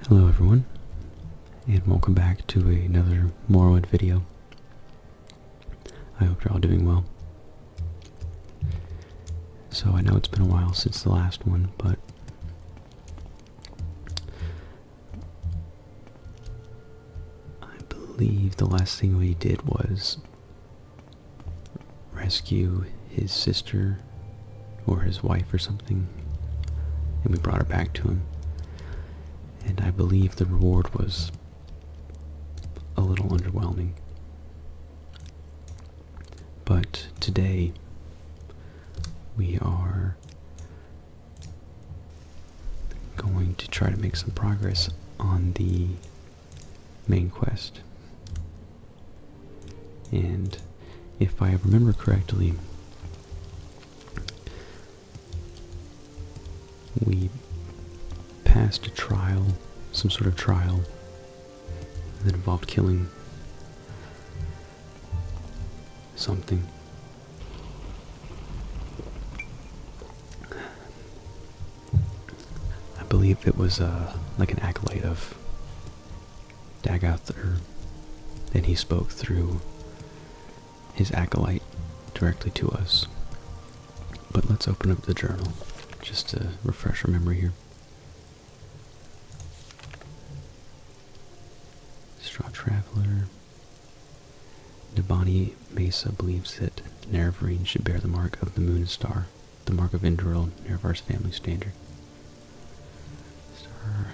Hello everyone, and welcome back to another Morrowind video. I hope you're all doing well. So I know it's been a while since the last one, but I believe the last thing we did was rescue his sister or his wife or something, and we brought her back to him. And I believe the reward was a little underwhelming. But today we are going to try to make some progress on the main quest. And if I remember correctly, we passed a trial, some sort of trial, that involved killing something. I believe it was like an acolyte of Dagather, and he spoke through his acolyte directly to us. But let's open up the journal just to refresh our memory here. Traveler. Nabani Mesa believes that Nerevarine should bear the mark of the moon and star, the mark of Indril, Nerevar's family standard. Star.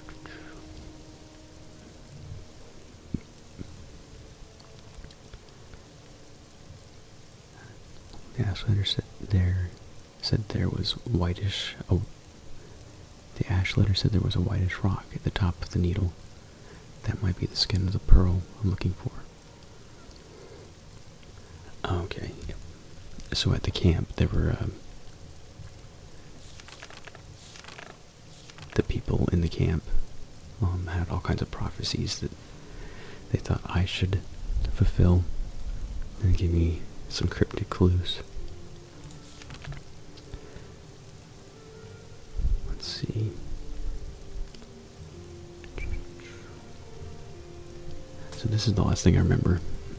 The ash letter said there was whitish. Oh, the ash letter said there was a whitish rock at the top of the needle. That might be the skin of the pearl I'm looking for. Okay. So at the camp, there were the people in the camp had all kinds of prophecies that they thought I should fulfill, and give me some cryptic clues. Let's see. So this is the last thing I remember.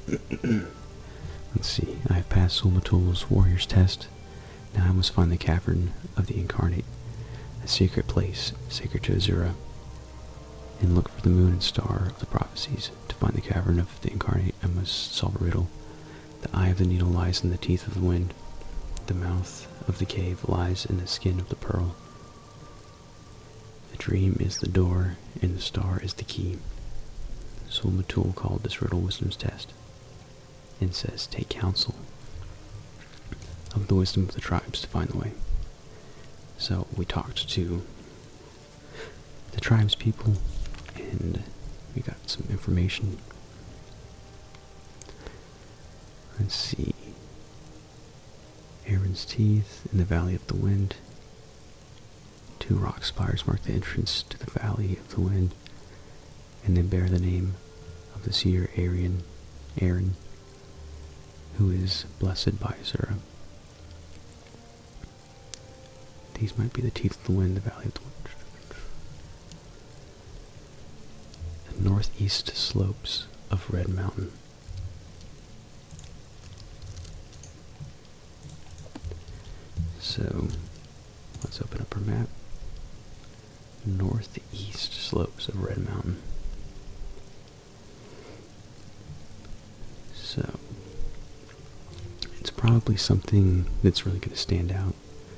Let's see. I have passed Sulmatul's warrior's test. Now I must find the cavern of the incarnate, a secret place sacred to Azura, and look for the moon and star of the prophecies. To find the cavern of the incarnate, I must solve a riddle. The eye of the needle lies in the teeth of the wind. The mouth of the cave lies in the skin of the pearl. The dream is the door, and the star is the key. Sulmatul called this riddle wisdom's test, and says, take counsel of the wisdom of the tribes to find the way. So we talked to the tribes people, and we got some information. Let's see. Aaron's teeth in the valley of the wind. 2 rock spires mark the entrance to the valley of the wind, and they bear the name of the seer Aaron, who is blessed by Azura. These might be the teeth of the wind, the valley of the wind. The northeast slopes of Red Mountain. So, let's open up our map. Northeast slopes of Red Mountain. So, it's probably something that's really going to stand out.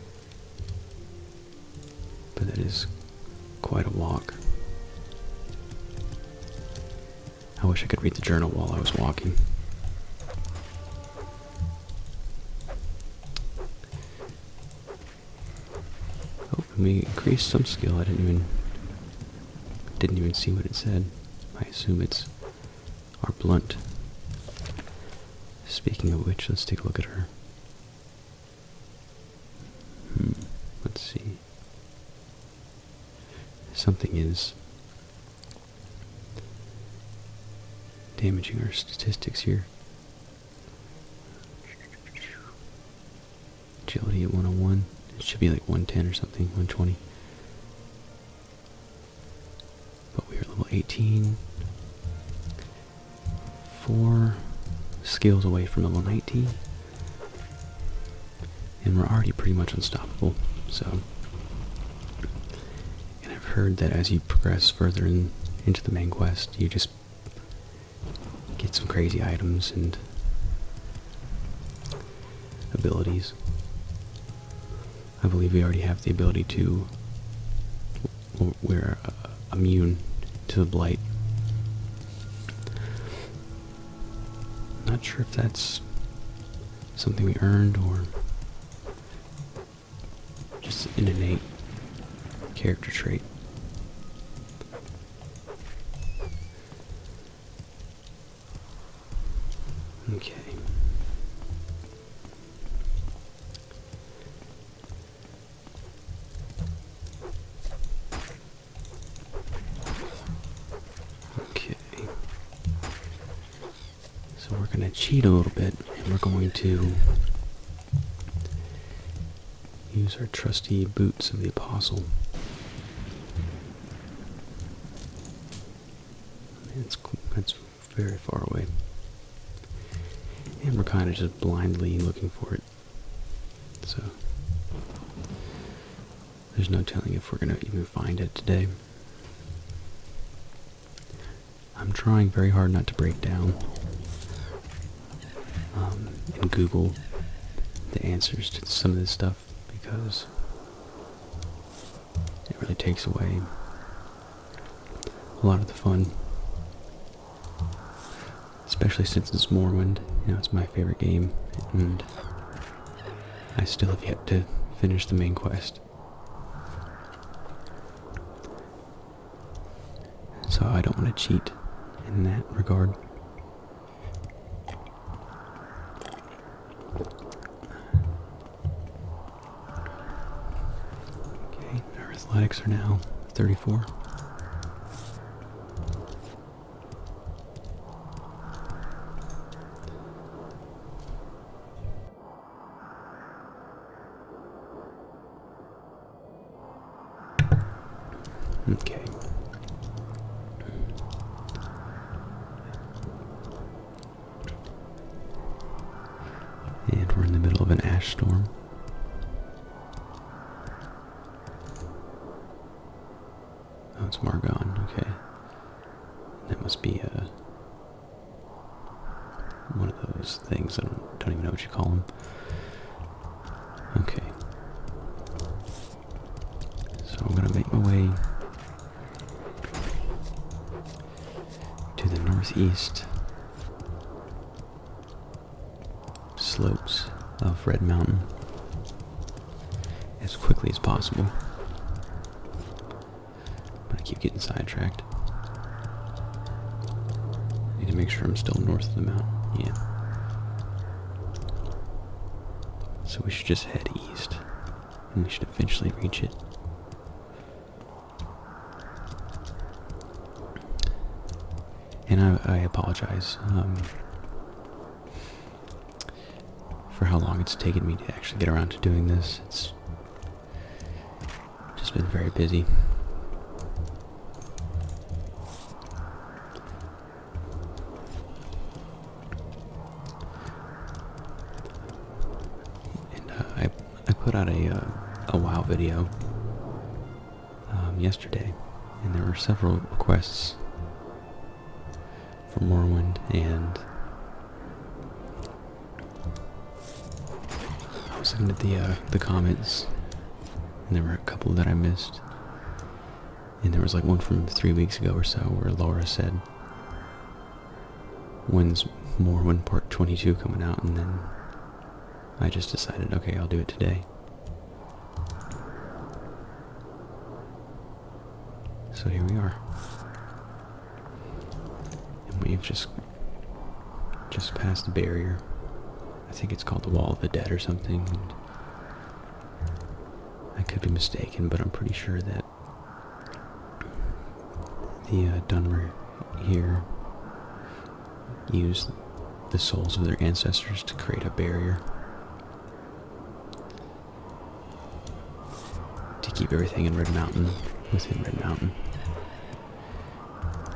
But that is quite a walk. I wish I could read the journal while I was walking. Oh, and we increased some skill. I didn't even see what it said. I assume it's our blunt. Speaking of which, let's take a look at her. Let's see. Something is damaging our statistics here. Agility at 101. It should be like 110 or something, 120. 18. 4 skills away from level 19. And we're already pretty much unstoppable, so... And I've heard that as you progress further into the main quest, you just get some crazy items and abilities. I believe we already have the ability to... We're immune to the blight. Not sure if that's something we earned or just an innate character trait. Okay. Okay. So we're going to cheat a little bit, and we're going to use our trusty boots of the apostle. That's very far away. And we're kind of just blindly looking for it. So there's no telling if we're going to even find it today. I'm trying very hard not to break down and Google the answers to some of this stuff, because it really takes away a lot of the fun. Especially since it's Morrowind, you know, it's my favorite game, and I still have yet to finish the main quest. So I don't want to cheat in that regard. Okay, our athletics are now 34. Okay. And we're in the middle of an ash storm. Oh, it's Margon, okay. That must be one of those things, I don't even know what you call them. Okay. So I'm gonna make my way to the northeast slopes of Red Mountain as quickly as possible. But I keep getting sidetracked. I need to make sure I'm still north of the mountain. Yeah. So we should just head east, and we should eventually reach it. And I apologize for how long it's taken me to actually get around to doing this. It's just been very busy. And I put out a WoW video yesterday, and there were several requests for Morrowind, and I was looking at the comments, and there were a couple that I missed, and there was like one from 3 weeks ago or so where Laura said, "When's Morrowind Part 22 coming out?" And then I just decided, okay, I'll do it today. So here we are. We've just passed the barrier. I think it's called the Wall of the Dead or something. And I could be mistaken, but I'm pretty sure that the Dunmer here used the souls of their ancestors to create a barrier to keep everything in Red Mountain within Red Mountain.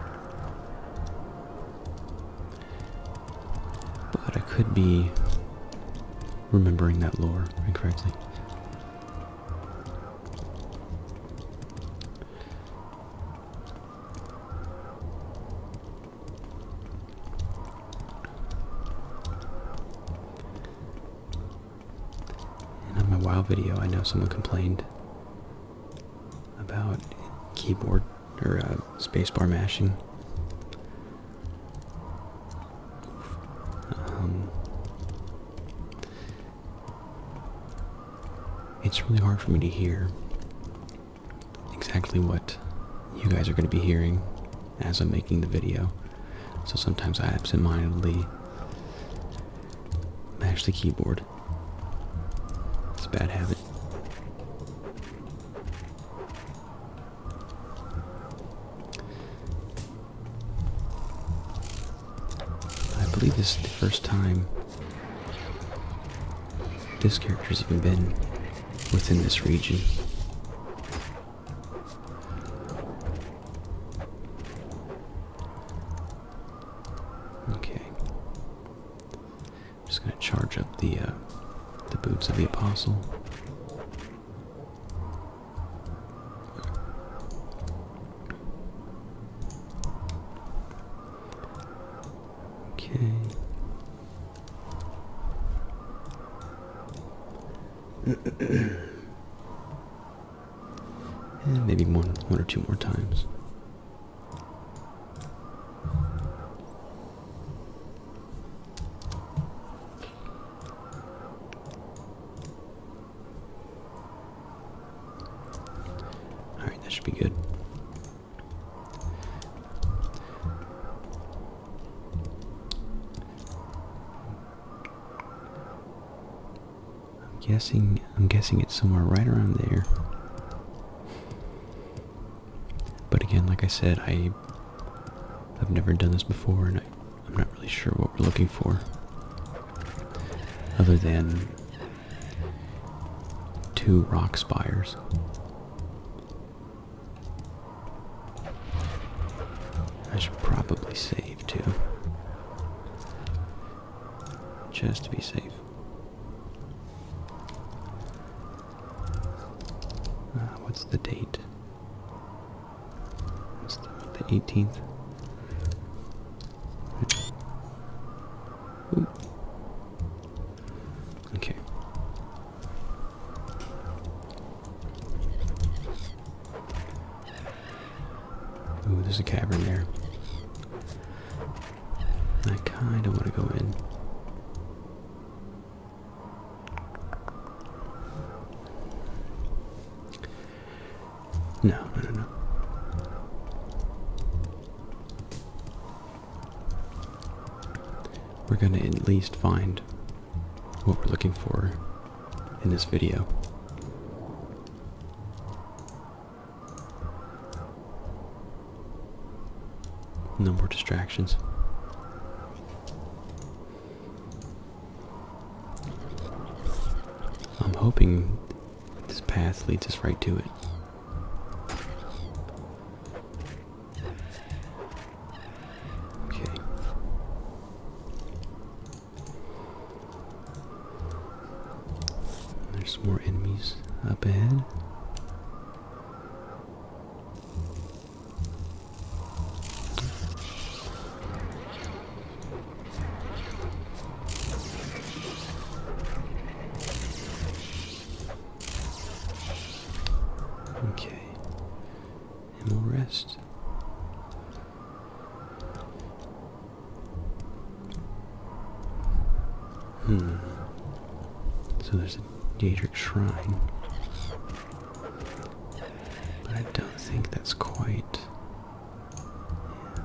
But I could be remembering that lore incorrectly. And on my WoW video, I know someone complained about keyboard or spacebar mashing. It's really hard for me to hear exactly what you guys are going to be hearing as I'm making the video. So sometimes I absentmindedly mash the keyboard. It's a bad habit. I believe this is the first time this character's even been within this region. Okay. I'm just gonna charge up the boots of the apostle. Okay. And maybe one or two more times. Alright, that should be good. I'm guessing it's somewhere right around there. But again, like I said, I've never done this before, and I'm not really sure what we're looking for, other than 2 rock spires. I should probably save too, just to be safe. What's the date? It's the 18th. Ooh. Okay. Ooh, there's a cavern there. I kind of want to go in. No. We're gonna at least find what we're looking for in this video. No more distractions. I'm hoping this path leads us right to it. Okay. There's more enemies up ahead. Okay, and we'll rest. So there's a Daedric shrine, but I don't think that's quite. Yeah.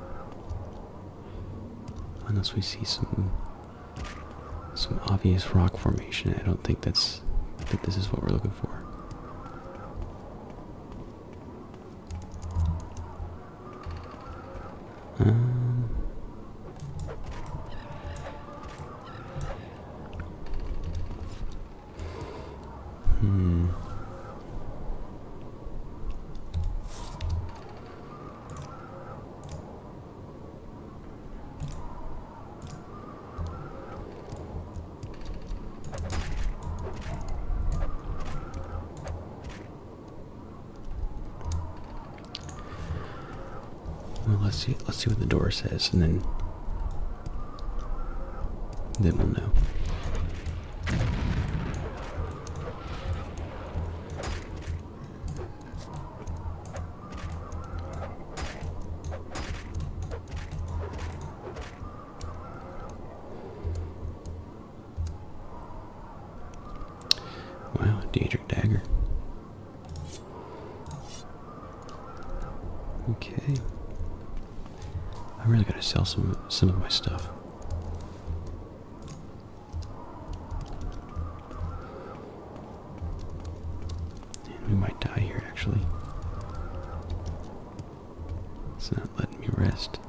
Unless we see some obvious rock formation, I don't think that this is what we're looking for. let's see what the door says, and then we'll know. Wow, Daedric dagger. Okay. I really gotta sell some of my stuff. And we might die here, actually. It's not letting me rest.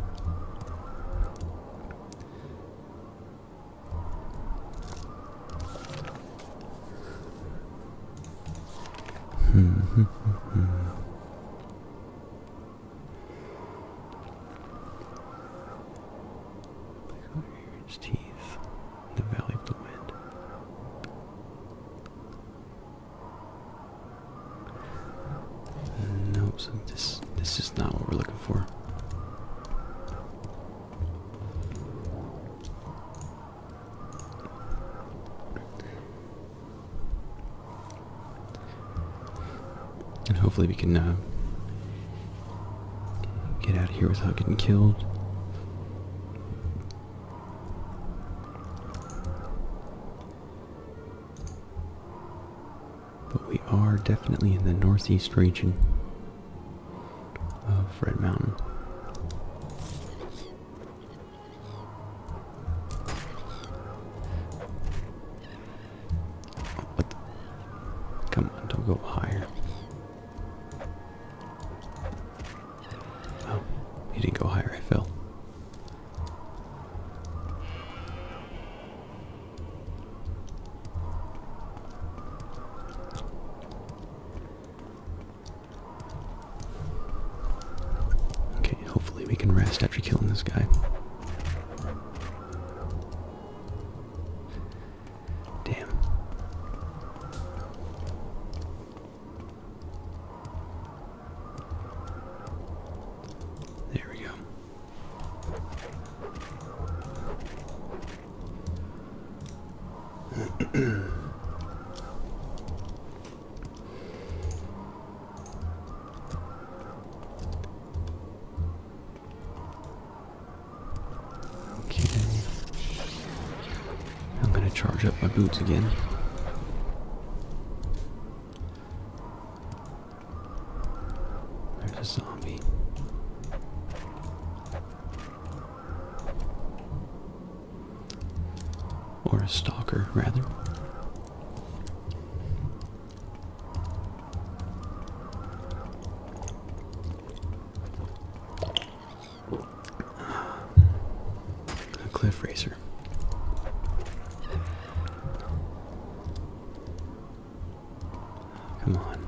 His teeth, the valley of the wind. No, so this is not what we're looking for. And hopefully we can get out of here without getting killed. But we are definitely in the northeast region of Red Mountain. What the? Come on, don't go higher. Oh, he didn't go higher, I fell. We can rest after killing this guy. Damn. There we go. Charge up my boots again. There's a zombie. Or a stalker, rather. A cliff racer. Come on.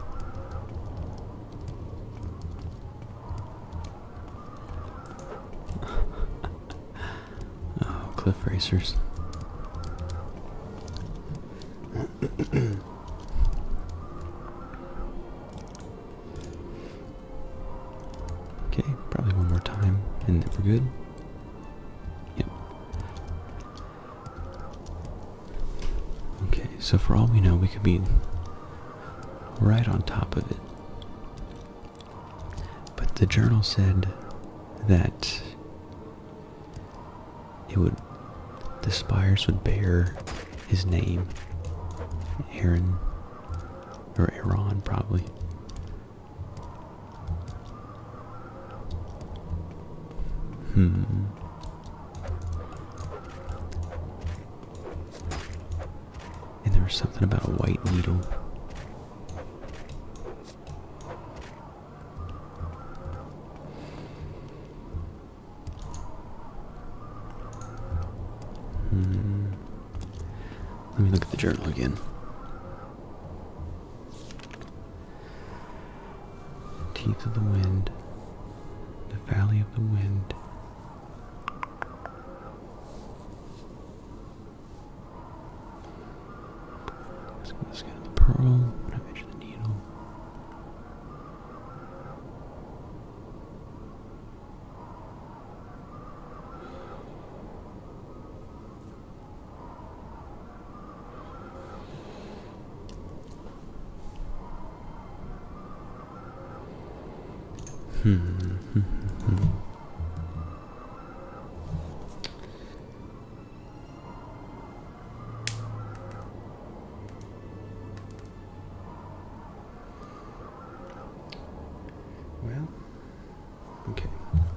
Oh, cliff racers. Okay, probably one more time and then we're good. Yep. Okay, so for all we know, we could be right on top of it. But the journal said that the spires would bear his name. Aaron, or Aaron probably. And there was something about a white needle. Let me look at the journal again. Teeth of the wind. The valley of the wind. Let's get the pearl. When I measure the needle. Well, okay.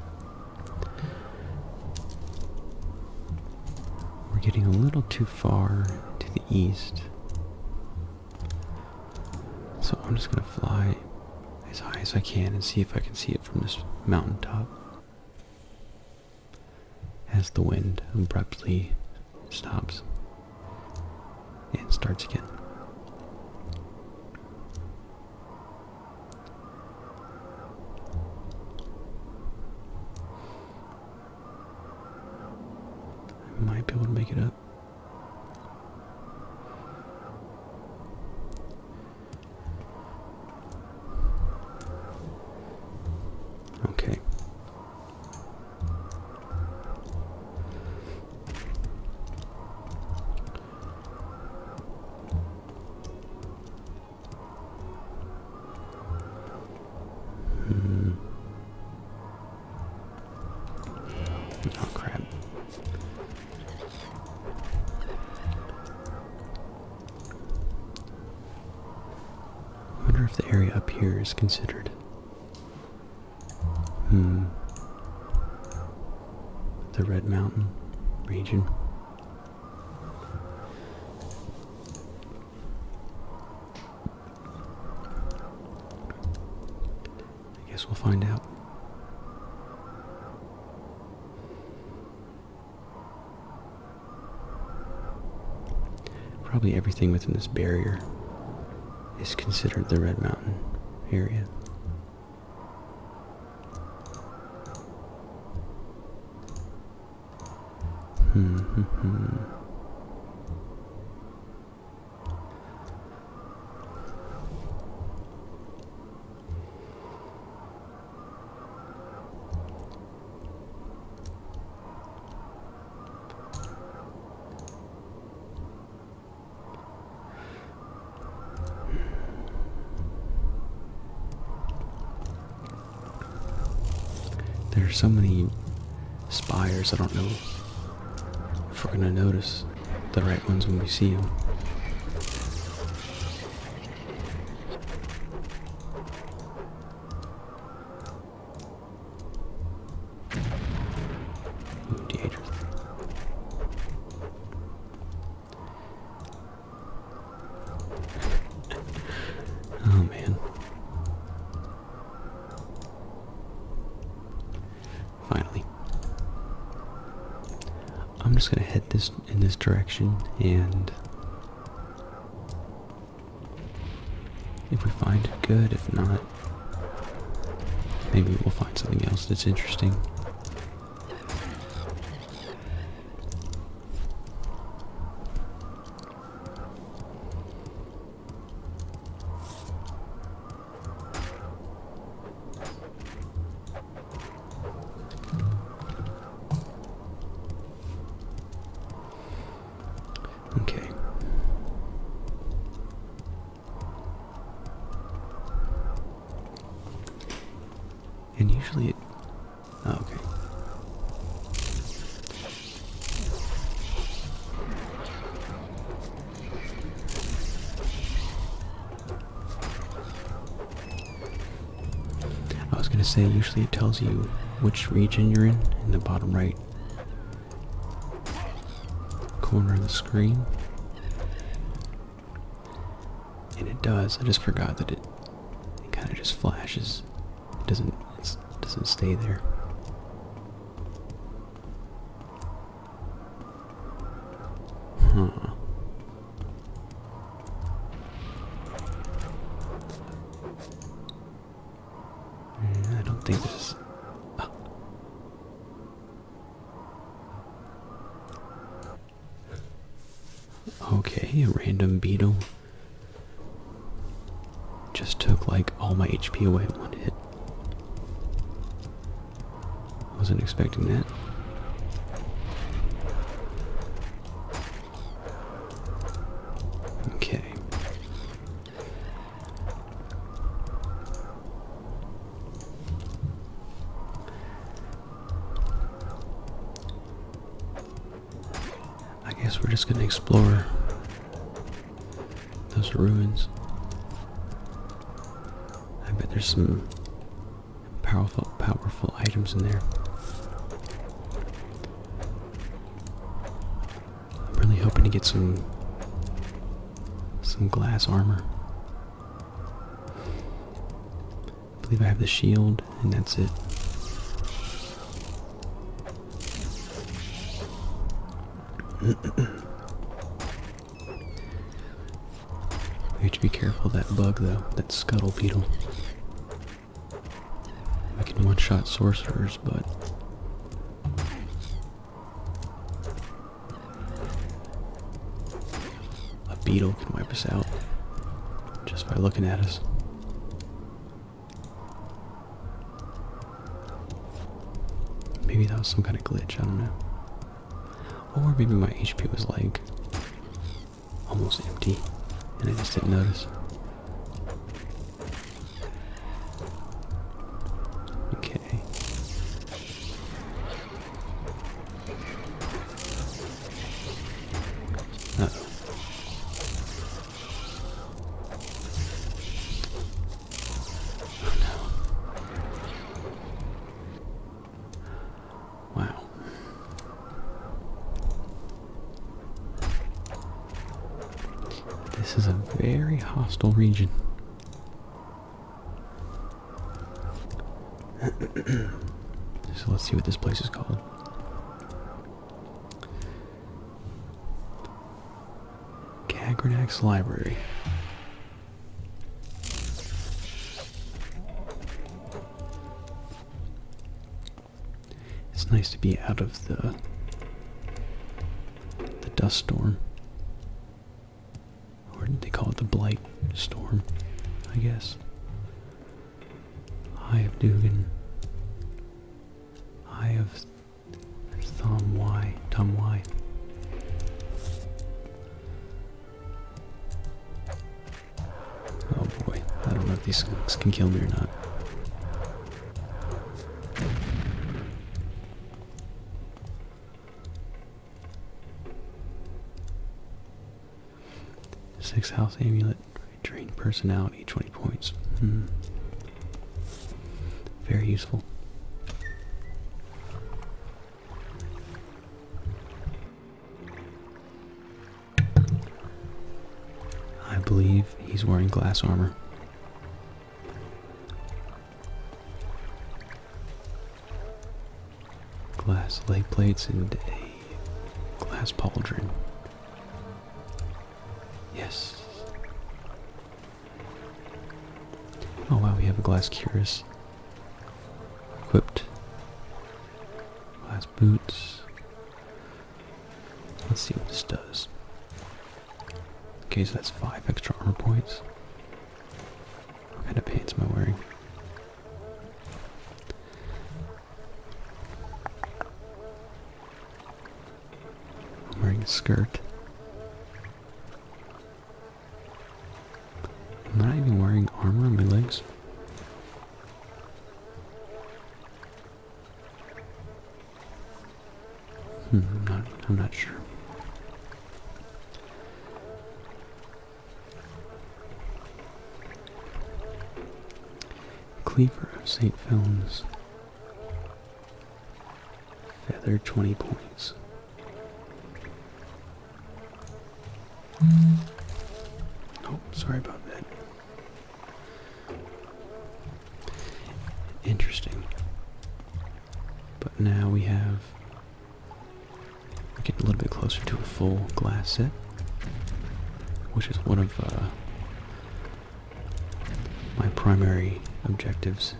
We're getting a little too far to the east. So I'm just going to fly as high as I can and see if I can see it from this mountaintop. As the wind abruptly stops and starts again. I might be able to make it up. Okay. Oh crap. I wonder if the area up here is considered the Red Mountain region. I guess we'll find out. Probably everything within this barrier is considered the Red Mountain area. There are so many spires, I don't know if we're going to notice the right ones when we see them. Ooh, dangerous. Oh man. Finally. I'm just gonna head in this direction, and if we find it, good. If not, maybe we'll find something else that's interesting. Okay. And usually it... Oh, okay. I was gonna say, usually it tells you which region you're in the bottom right corner of the screen. And it does. I just forgot that it kind of just flashes. It doesn't stay there. Huh. I don't think this is... Oh. Okay, a random beetle just took like all my HP away in one hit. Wasn't expecting that. Okay. just gonna explore those ruins. I bet there's some powerful items in there. I'm really hoping to get some glass armor. I believe I have the shield, and that's it. We have to be careful of that bug, though, that scuttle beetle. I can one-shot sorcerers, but a beetle can wipe us out just by looking at us. Maybe that was some kind of glitch, I don't know. Or maybe my HP was like almost empty and I just didn't notice. Okay. Uh-oh. Oh no. Wow. This is a very hostile region. So let's see what this place is called. Kagranak's Library. It's nice to be out of the dust storm. Or they call it the blight storm, I guess. Eye of Dugan. Eye of Tom Y. Oh boy, I don't know if these things can kill me or not. Sixth house amulet, drain personality, 20 points. Very useful. I believe he's wearing glass armor. Glass leg plates and a glass pauldron. Yes. Oh wow, we have a glass cuirass equipped. Glass boots. Let's see what this does. Okay, so that's 5 extra armor points. What kind of pants am I wearing? I'm wearing a skirt. Am I not even wearing armor on my legs? I'm not sure. Cleaver of St. Films. Feather, 20 points. Oh, sorry about that. Interesting. But now we're getting a little bit closer to a full glass set, which is one of my primary objectives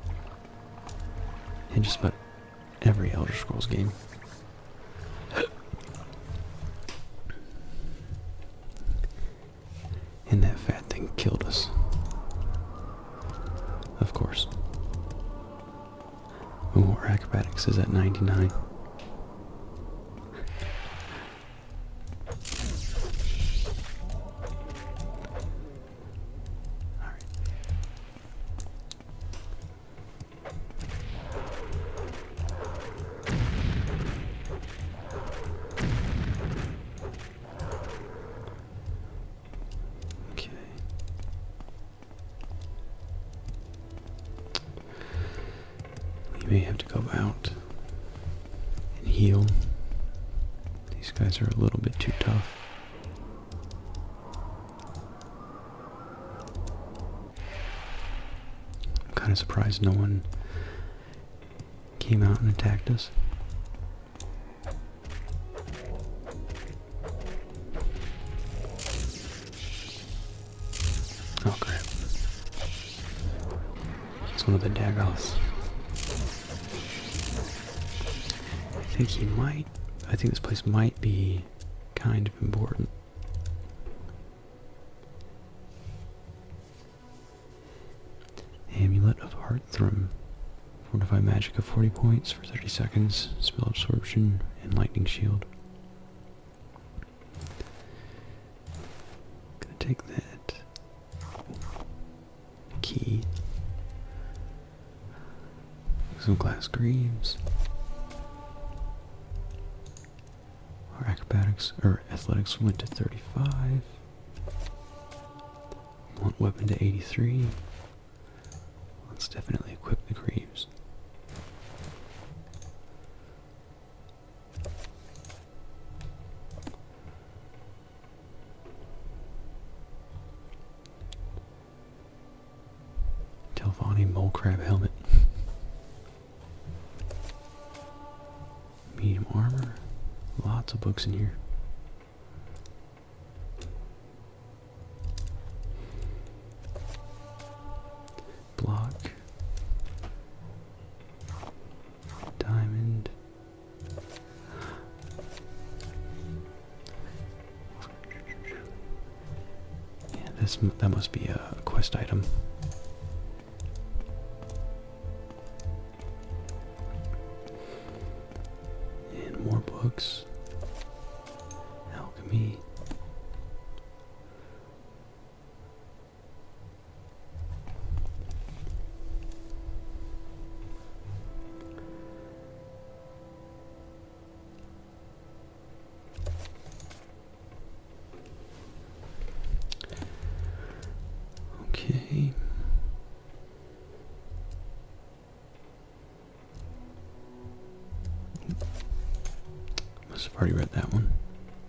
in just about every Elder Scrolls game. And that fat thing killed us. Of course. Oh, our acrobatics is at 99. may have to go out and heal. These guys are a little bit too tough. I'm kind of surprised no one came out and attacked us. Oh crap. It's one of the Dagoths. I think this place might be kind of important. Amulet of Heartthrum. Fortify magic of 40 points for 30 seconds. Spell absorption and lightning shield. Gonna take that. Key. Some glass greaves. Our acrobatics or athletics went to 35. Want weapon to 83. Let's definitely equip the greaves. Telvani mole crab helmet. Medium armor. Lots of books in here. Block. Diamond. Yeah, that must be a quest item. And more books. Alchemy. Okay. Must have already read that one.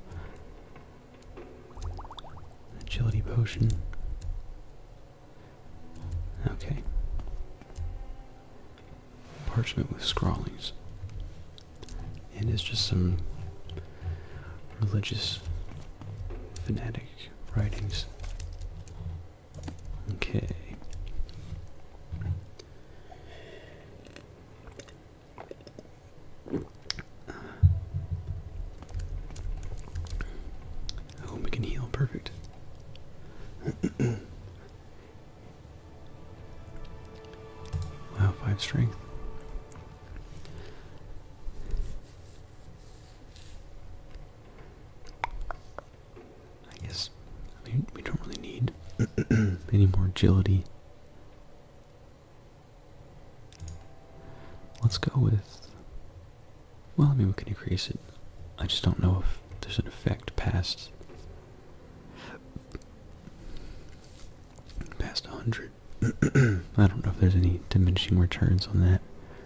Agility potion. Okay. Parchment with scrawlings. And it's just some religious fanatic writings. Okay. Oh, we can heal. Perfect. Wow, 5 strength. I guess we don't really need any more agility. Let's go with, well, I mean, we can increase it. I just don't know if there's an effect past 100. I don't know if there's any diminishing returns on that.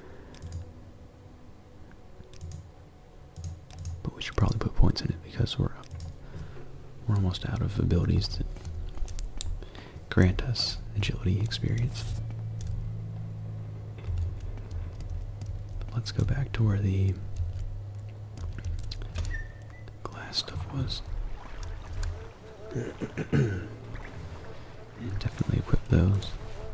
But we should probably put points in it because we're almost out of abilities that grant us agility experience. But let's go back to where the glass stuff was. And definitely equip those.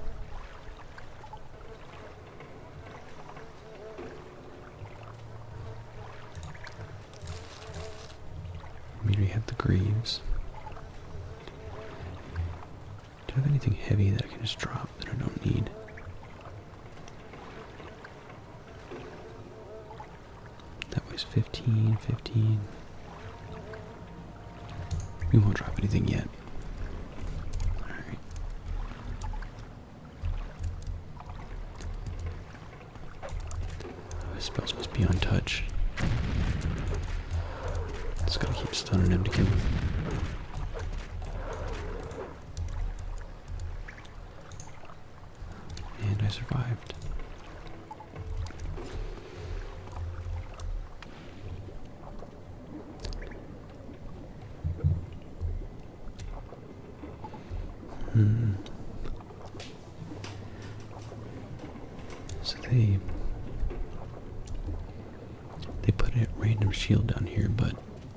We already have the greaves. Do I have anything heavy that I can just drop that I don't need? That was 15, 15. We won't drop anything yet. Alright. His spells must be on touch. Just gotta keep stunning him to kill him. And I survived. Hmm. So they put a random shield down here, but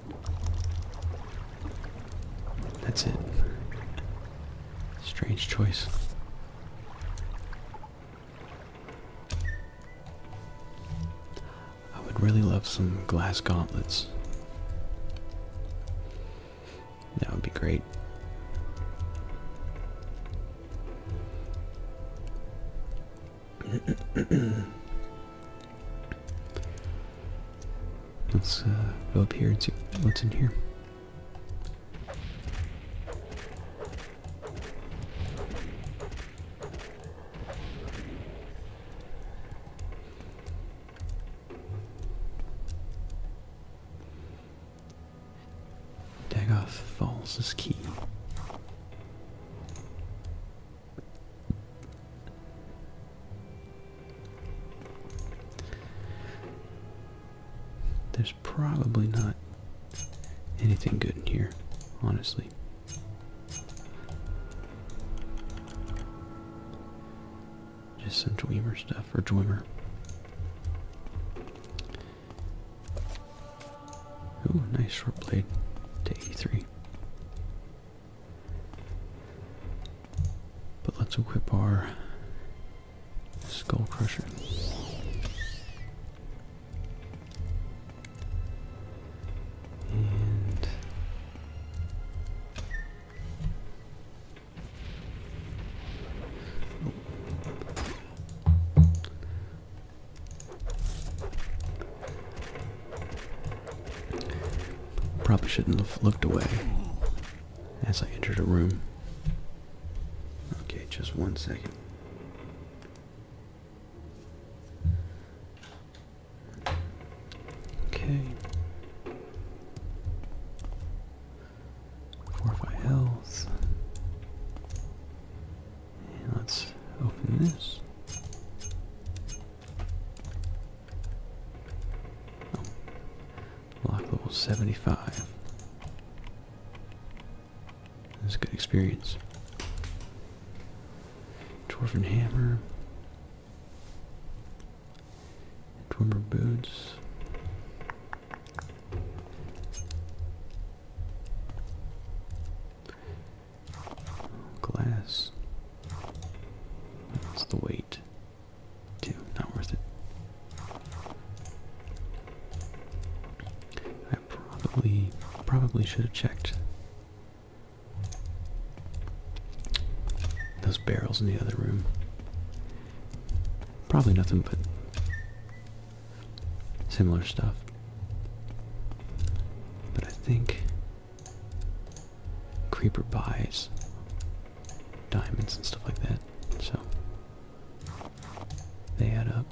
that's it. Strange choice. I would really love some glass gauntlets. That would be great. Let's go up here and see what's in here. Dagoth Falls' key. There's probably not anything good in here, honestly. Just some Dwemer stuff, or Dwemer. Ooh, nice short blade to 83. But let's equip our Skull Crusher. And probably shouldn't have looked away as I entered a room. Okay, just 1 second. Okay. Fortify health. And let's open this. Oh. Lock level 75. That's a good experience. Dwarven hammer. Dwemer boots. Glass. What's the weight? 2. Not worth it. I probably should have checked those barrels in the other room. Probably nothing but similar stuff. But I think Creeper buys diamonds and stuff like that, so they add up.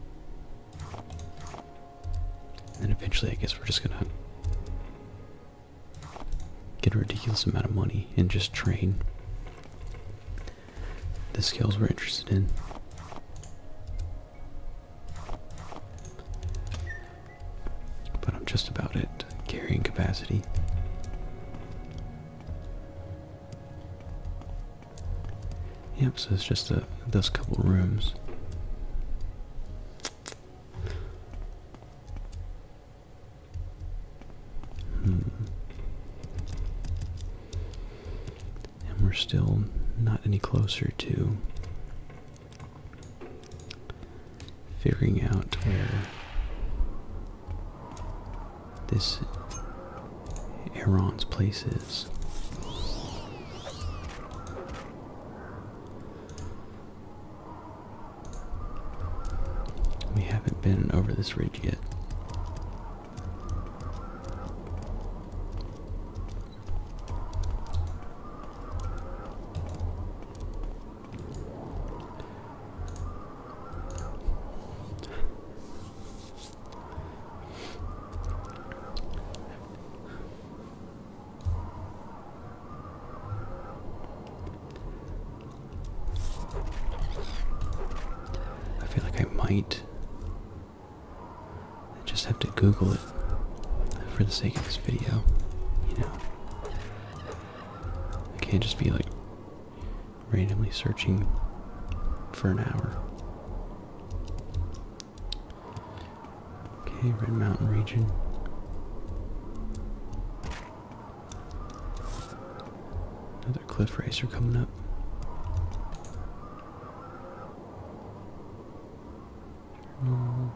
And then eventually I guess we're just gonna get a ridiculous amount of money and just train the skills we're interested in. But I'm just about at carrying capacity. Yep, so it's just those couple rooms. And we're still not any closer to figuring out where this Aaron's place is. We haven't been over this ridge yet. I feel like I might just have to Google it for the sake of this video, you know. I can't just be like randomly searching for an hour. Okay, Red Mountain region. Another cliff racer coming up. Journal.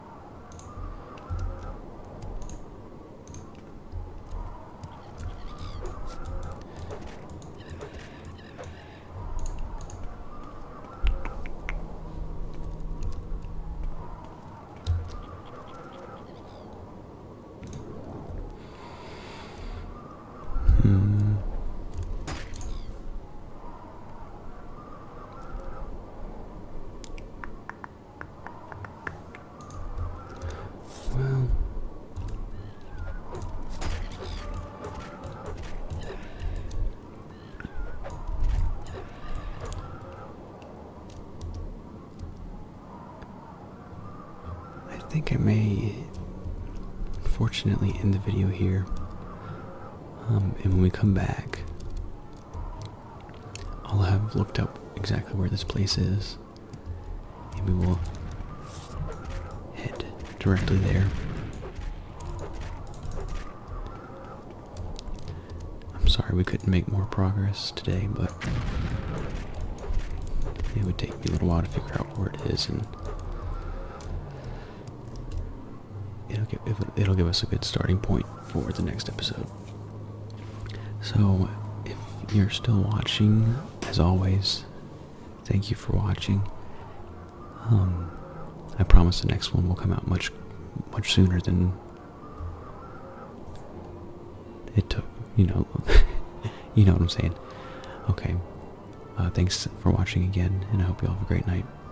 Well, I think I may unfortunately end the video here. And when we come back, I'll have looked up exactly where this place is, and we will head directly there. I'm sorry we couldn't make more progress today, but it would take me a little while to figure out where it is, and it'll give us a good starting point for the next episode. So, if you're still watching, as always, thank you for watching. I promise the next one will come out much sooner than it took, you know, you know what I'm saying. Okay, thanks for watching again, and I hope you all have a great night.